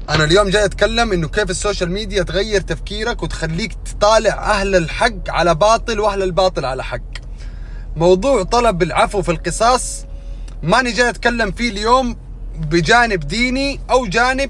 أنا اليوم جاي أتكلم إنه كيف السوشيال ميديا تغير تفكيرك وتخليك تطالع أهل الحق على باطل وأهل الباطل على حق. موضوع طلب العفو في القصاص ماني جاي أتكلم فيه اليوم بجانب ديني أو جانب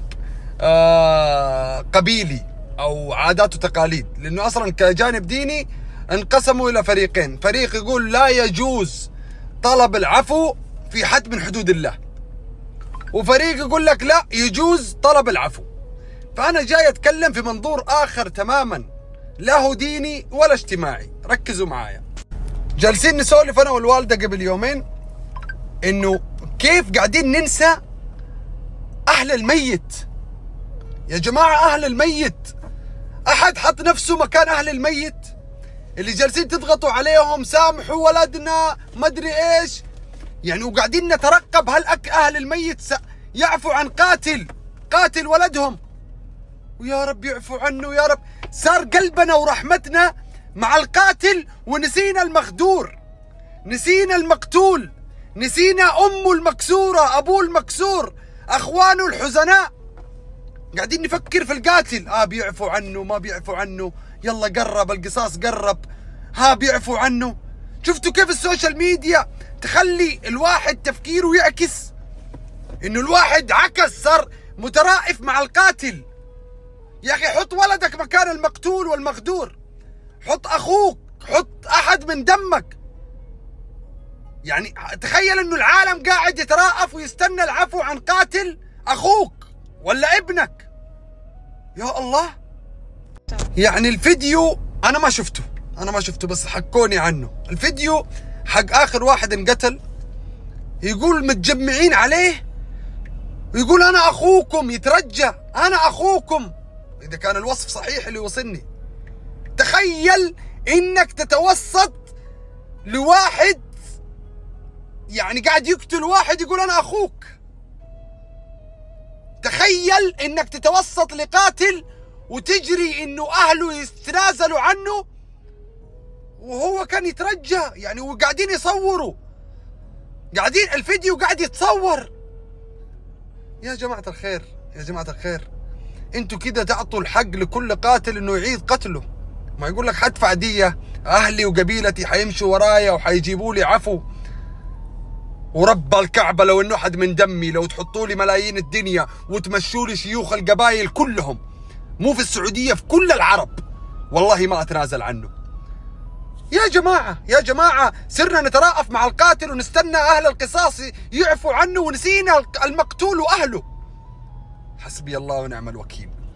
قبيلي أو عادات وتقاليد، لأنه أصلا كجانب ديني انقسموا إلى فريقين، فريق يقول لا يجوز طلب العفو في حد من حدود الله، وفريق يقول لك لا يجوز طلب العفو. فأنا جاي أتكلم في منظور آخر تماما، لا هو ديني ولا اجتماعي. ركزوا معايا. جالسين نسولف أنا والوالدة قبل يومين إنه كيف قاعدين ننسى أهل الميت. يا جماعة أهل الميت، أحد حط نفسه مكان أهل الميت اللي جالسين تضغطوا عليهم سامحوا ولدنا ما أدري إيش يعني، وقاعدين نترقب هل أهل الميت يعفو عن قاتل ولدهم، ويا رب يعفو عنه يا رب. صار قلبنا ورحمتنا مع القاتل ونسينا المغدور، نسينا المقتول، نسينا أمه المكسورة، أبوه المكسور، أخوانه الحزناء. قاعدين نفكر في القاتل، بيعفو عنه ما بيعفو عنه، يلا قرب القصاص قرب، بيعفو عنه. شفتوا كيف السوشيال ميديا تخلي الواحد تفكيره يعكس؟ انه الواحد عكس، صار مترائف مع القاتل. يا اخي حط ولدك مكان المقتول والمغدور، حط اخوك، حط احد من دمك. يعني تخيل انه العالم قاعد يترائف ويستنى العفو عن قاتل اخوك ولا ابنك. يا الله. يعني الفيديو انا ما شفته بس حكوني عنه. الفيديو حق اخر واحد انقتل، يقول متجمعين عليه ويقول انا اخوكم، يترجى انا اخوكم، اذا كان الوصف صحيح اللي وصلني. تخيل انك تتوسط لواحد يعني قاعد يقتل واحد يقول انا اخوك. تخيل انك تتوسط لقاتل وتجري انه اهله يتنازلوا عنه وهو كان يترجى يعني، وقاعدين يصوروا، قاعدين الفيديو قاعد يتصور. يا جماعة الخير، يا جماعة الخير، انتوا كده تعطوا الحق لكل قاتل انه يعيد قتله. ما يقول لك حدفع دية، اهلي وقبيلتي حيمشوا ورايا وحيجيبوا لي عفو، ورب الكعبة لو انه احد من دمي، لو تحطوا لي ملايين الدنيا وتمشوا لي شيوخ القبائل كلهم، مو في السعودية، في كل العرب، والله ما اتنازل عنه. يا جماعة يا جماعة، صرنا نترأف مع القاتل ونستنى أهل القصاص يعفوا عنه ونسينا المقتول وأهله. حسبي الله ونعم الوكيل.